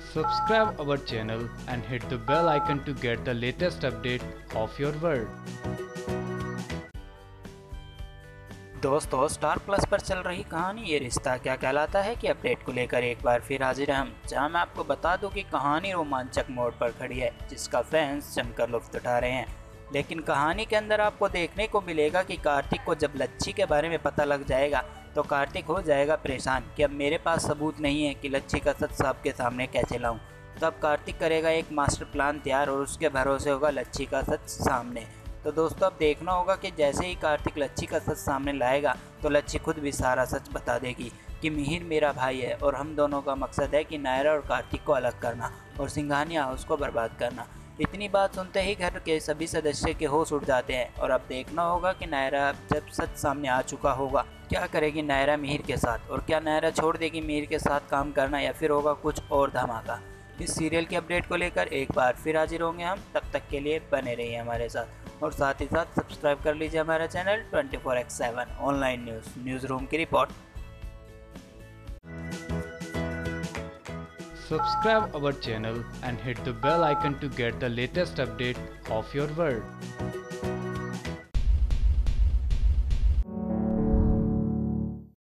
Subscribe our channel and hit the bell icon to get the latest update of your world. दोस्तों, Star Plus पर चल रही कहानी ये रिश्ता क्या कहलाता है कि अपडेट को लेकर एक बार फिर हाजिर हैं हम, जहां मैं आपको बता दूं कि कहानी रोमांचक मोड़ पर खड़ी है जिसका फैंस जमकर लुत्फ उठा रहे हैं। लेकिन कहानी के अंदर आपको देखने को मिलेगा कि कार्तिक को जब लच्छी के बारे में पता लग जाएगा तो कार्तिक हो जाएगा परेशान कि अब मेरे पास सबूत नहीं है कि लच्छी का सच सबके सामने कैसे लाऊं। तब कार्तिक करेगा एक मास्टर प्लान तैयार और उसके भरोसे होगा लच्छी का सच सामने। तो दोस्तों, अब देखना होगा कि जैसे ही कार्तिक लच्छी का सच सामने लाएगा तो लच्छी खुद भी सारा सच बता देगी कि मिहिर मेरा भाई है और हम दोनों का मकसद है कि नायरा और कार्तिक को अलग करना और सिंघानिया हाउस को बर्बाद करना। इतनी बात सुनते ही घर के सभी सदस्य के होश उड़ जाते हैं और अब देखना होगा कि नायरा जब सच सामने आ चुका होगा क्या करेगी नायरा मिहिर के साथ, और क्या नायरा छोड़ देगी मिहिर के साथ काम करना या फिर होगा कुछ और धमाका। इस सीरियल की अपडेट को लेकर एक बार फिर हाजिर होंगे हम, तब तक के लिए बने रहिए हमारे साथ और साथ ही साथ सब्सक्राइब कर लीजिए हमारा channel 24x7 online news room की रिपोर्ट। Subscribe our channel and hit the bell icon to get the latest update of your world.